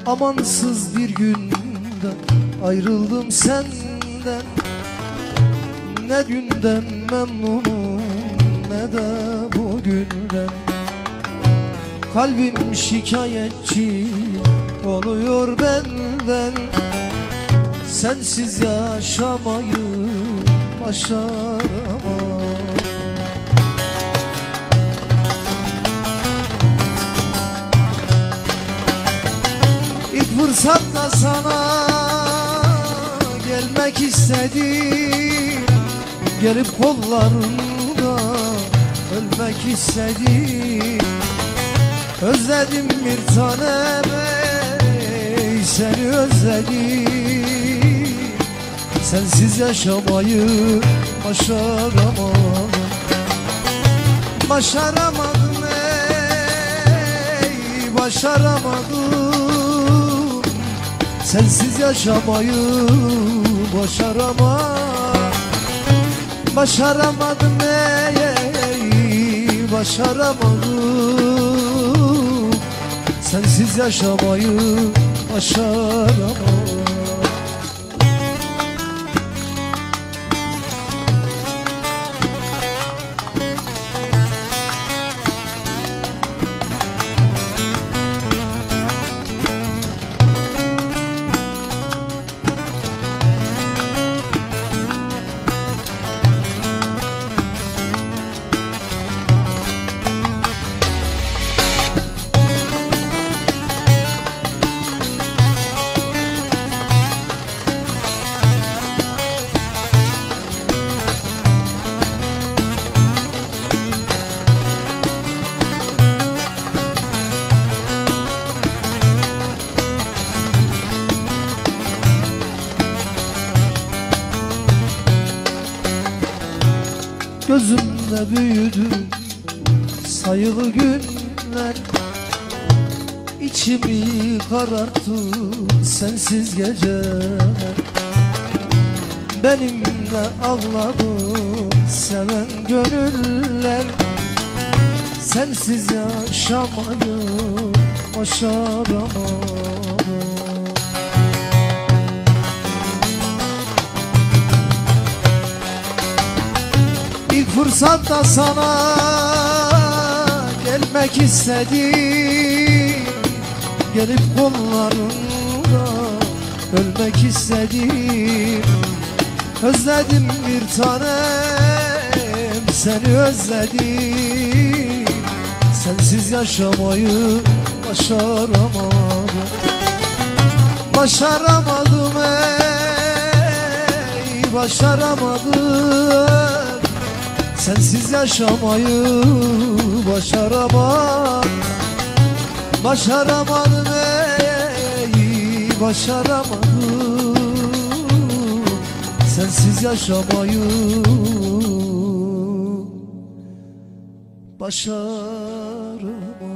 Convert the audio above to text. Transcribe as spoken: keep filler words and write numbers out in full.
Amansız bir günde ayrıldım senden. Ne dünden memnunum ne de bugünden. Kalbim şikayetçi oluyor benden. Sensiz yaşamayı başaramam. İlk fırsatta sana gelmek istedim. Gelip kollarında ölmek istedim. Özledim bir tanem ey, seni özledim. Sensiz yaşamayı başaramadım. Başaramadım ey, başaramadım. Sensiz yaşamayı başaramadım. Başaramadım ey, ey, başaramadım. Sensiz yaşamayı başaramadım. Gözümde büyüdü sayılı günler. İçimi kararttı sensiz geceler. Benimle ağladı seven gönüller. Sensiz yaşamayı başaramadım. İlk fırsatta sana gelmek istedim. Gelip kollarında ölmek istedim. Özledim bir tanem, seni özledim. Sensiz yaşamayı başaramadım. Başaramadım ey, başaramadım. Sensiz yaşamayı başaramadım. Başaramadım ey, başaramadım. Sensiz yaşamayı başaramadım.